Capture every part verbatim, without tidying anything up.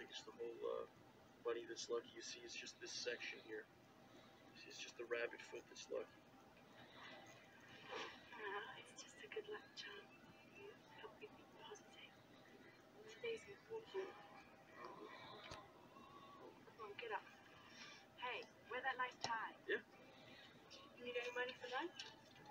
It's the whole uh, bunny that's lucky. You see, it's just this section here. See, it's just the rabbit foot that's lucky. Ah, it's just a good luck charm. Help me be positive. Today's important. Come on, get up. Hey, wear that nice tie. Yeah. You need any money for lunch?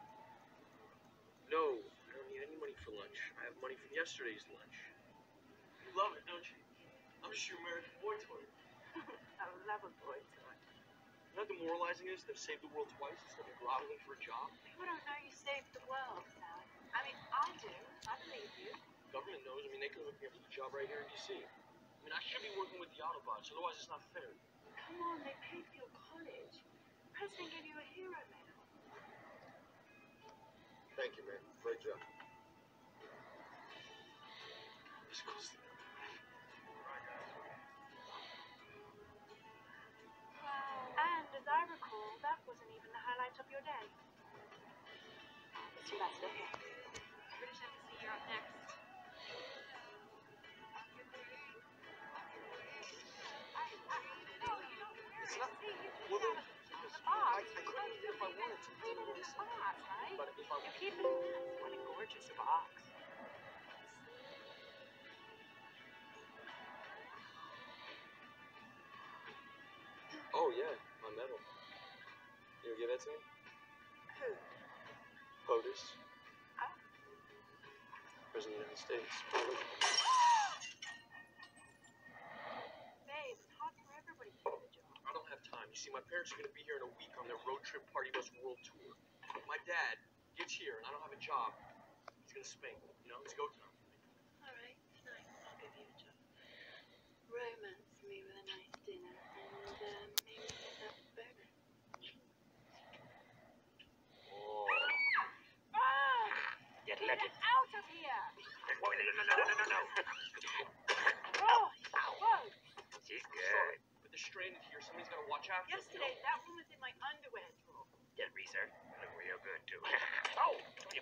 No, I don't need any money for lunch. I have money from yesterday's lunch. You love it, don't you? I'm just your American boy toy. I love a boy toy. You know how demoralizing it is to have saved the world twice instead of groveling for a job? People don't know you saved the world, Sal. I mean, I do. I believe you. Government knows. I mean, they could hook me up with a job right here in D C. I mean, I should be working with the Autobots, otherwise it's not fair. Come on, they paid for your college. The president gave you a hero medal. Thank you, man. Great job. This goes to And as I recall, that wasn't even the highlight of your day. It's your last day. British Embassy, you're up next. It's not. Well, then, I, I couldn't if I wanted to. Put it in a box, right? But if I. You keep it. What a gorgeous box. Oh, yeah, my medal. You ever give that to me? Who? POTUS. Oh. President of the United States. Babe, it's hard for everybody to get a job. I don't have time. You see, my parents are going to be here in a week on their road trip party bus world tour. My dad gets here and I don't have a job. He's going to spank me. You know, it's go time. All right, tonight I'll give you a job. Romance me with a nice dinner and uh, maybe a burger. Oh. Ah! Get Get let it out of here! Whoa, no, no, no, no, no, no, no. Oh, whoa! She's Sorry, good. but they're stranded here. Somebody's got to watch after them, Yesterday, you know? that one was in my underwear drawer. Get Reeser. Look real good, too. Oh! You...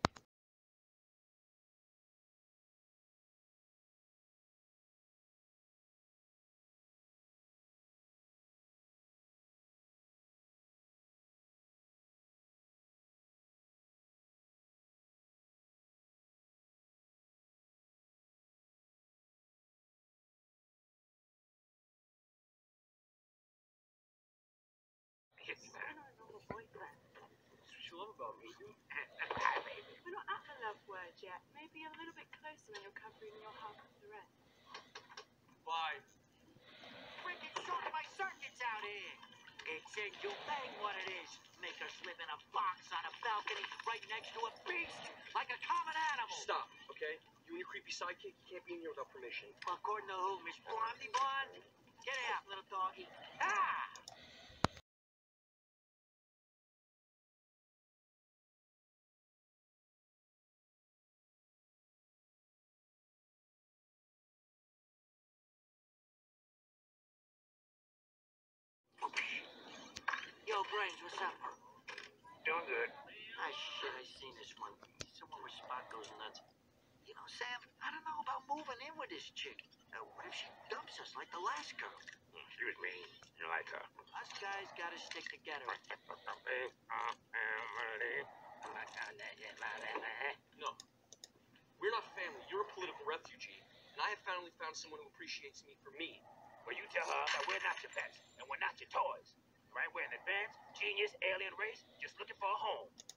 It's I don't know a boyfriend. That's what you love about me, dude. Hi, baby. We're not at the love word yet. Maybe a little bit closer when you're covering your heart with the rest. Bye. Freaking short my circuits out here. It's in Dubai what it is. Make her live in a box on a balcony right next to a beast, like a common animal. Stop, okay? You and your creepy sidekick, you can't be in here without permission. According to who, Miss Blondie Blonde? Get out, little doggy. Ah! Yo, Brains, what's up? Doing good. Ah, shit, I seen this one. Someone with Spot goes nuts. You know, Sam, I don't know about moving in with this chick. Uh, what if she dumps us like the last girl? Excuse me. You like her? Us guys gotta stick together. No. We're not family. You're a political refugee. And I have finally found someone who appreciates me for me. Well, you tell her that we're not your pets, and we're not your toys. Right? We're an advanced, genius, alien race just looking for a home.